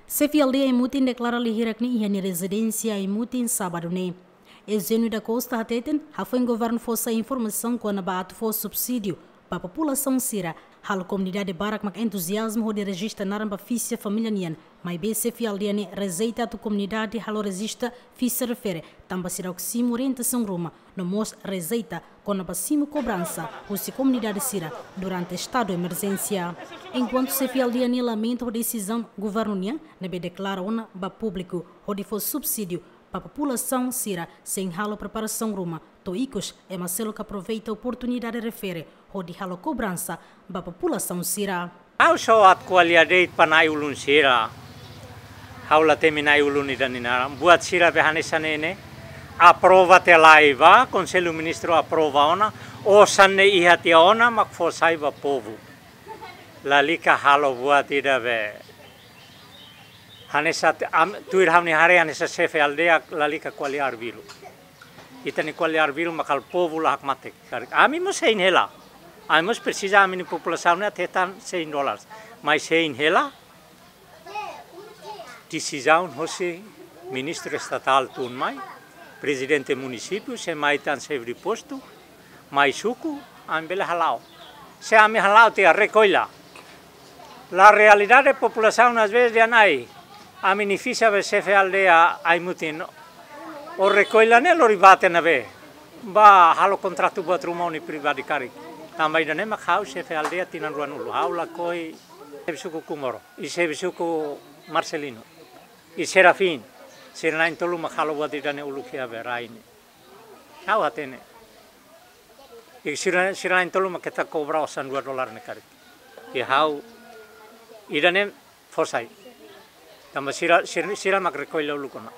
Sefi aldeia imutin declara lihirak ni ihani residência imutin sábado ne. Eugênio da Costa Hateten foi governo fosse informação quando bate for subsídio para a população sira. Hal comunidade barak mak entusiasmo de registra naramba fícia família nian. Mas bem Sefi aldeia ne rezeita a comunidade halo resista fícia refere. Tamba sira oximo orientação ruma. No mos rezeita quando basimo cobrança se comunidade sira durante estado de emergência. Enquanto Sefi aldeia ne lamenta a decisão governo nian, nebe declara uma ba público onde for subsídio para a população sira sem halo preparação ruma. Toicos é Marcelo que aproveita a oportunidade de refere onde halo cobrança para a população sira. Au so at qualidade panai ulun sira. Haula teminai ulun idaninara. Buat sira behanesanene. Aprova te laiva, Conselho Ministro aprova ona, o sanne ihati ona mak forsaiva povo. Lalika halo buat ida be. Hanesa tuir hamni hare hanesa Sefi aldea lalika quali arbilu. Itani quali arbilu makal povo la hakmatek. Ami mo sein hela. Ami mo precisa amini população ne atetan $100. Mas sein hela. Decisão hoje ministro estatal tun mai. Presidente do município, se mais tan sempre posto, mais suco, ambele halau. Se ame halau te recoila. La realidade da população às vezes de anai, a beneficia be Sefi aldea ai mutin. O recoila ne lo ribate na be. Ba halo contrato buat rumah ni pribadi kari. Tambah ida ne makhau Sefi aldea tinan ruan ulu. Haula koi suku Kumoro, i suku Marcelino, i Serafin. Sirnain tolu makhalo buat idane ulukia beraini. Hau hatene. Sirnain tolu maketa cobra osan $2 nekari. I hau idane forsai. Tamba sira mak recoila ulukona.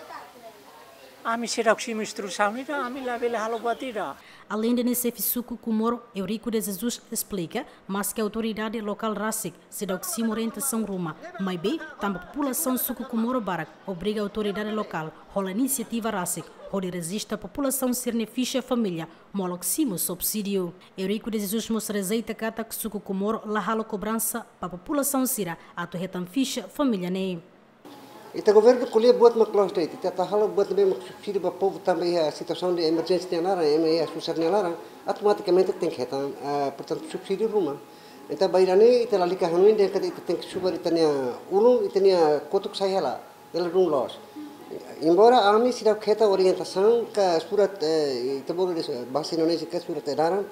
Ami sira oximo instrução ida ami la vele halo buat ida. Além de Sefi Suku Kumoro, Eurico de Jesus explica, mas que a autoridade local RASIC se dá oximo orientação ruma. Mas bem, também a população Suku Kumoro Barak obriga a autoridade local, rola iniciativa RASIC, onde resiste a população ser ficha família, mola oximo subsídio. Eurico de Jesus mostra rezeita cata que Suku Kumoro la halo cobrança para a população sira, a tu retam ficha família nem. Ita governo colher buat maklos deit, ita tahalo buat lebih subsidi para povo também a situação de emergência nelara, a susar nelara, automaticamente tem que retam, portanto subsídio ruma. Então bairane ita lalika hanuin dia kata ita tem que subir ita nia ulung, ita nia kotuk saya lah, ela rum los. Embora ami sudah kita orientação ke surat ita boleh bahasa Indonesia ke surat edaran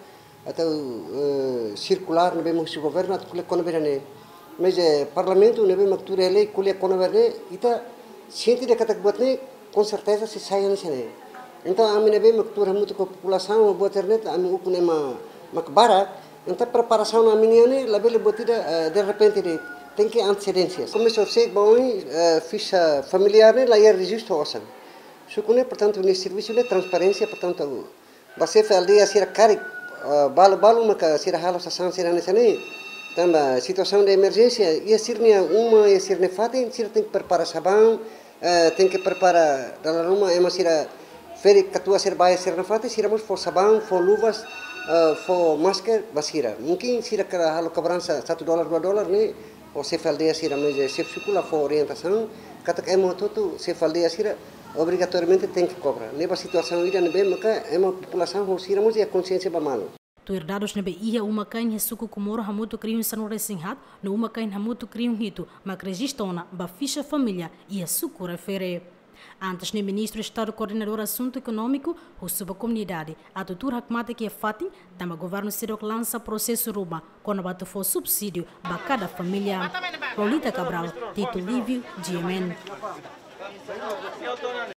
atau circular lebih musim governo atau colher kono berane. Mas parlamento nebe maktura lei kulia kono verde ita sente de kata buat ne com certeza se sai nesse. Então a mim nebe maktura muito com população buat internet a mim ukune makbara então preparação na minha ne labele botida de repente tem que antecedências. Começou a ser bom ficha familiar ne lá é registro osan. Sukune portanto nesse serviço de transparência portanto você faz aldeia ser cari balu maka ser halo sasan ser nesse ne. Também situação de emergência, ia ser uma, ia ser nefate, tem que preparar sabão, tem que preparar dalam rumah, emas sira feri katua ser baia ser nefate, siramos for sabão, for luvas, for masker, basira. Mungkin sira kara halo cobrança $1 $2 ne, ou Sefi aldea sira mas Sefi Sukula for orientação, kata que emo tudo Sefi aldea sira obrigatoriamente tem que cobrar. Neba situação ida nebe maka emo população ho sira mas a consciência ba malo. Tuirdados nebe ia uma kain Suku Kumoro hamutu kriun sanu resinhat, no uma kain hamutu kriun hito, mak registona ba ficha família ia Suku refere. Antes ne ministro Estado coordenador assunto econômico, o subcomunidade, a tutur hakmate que é fatin, tama governo Sirok lança processo ruma, quando bate for subsídio ba cada família. Lolita Cabral, Tito Lívio, GMN.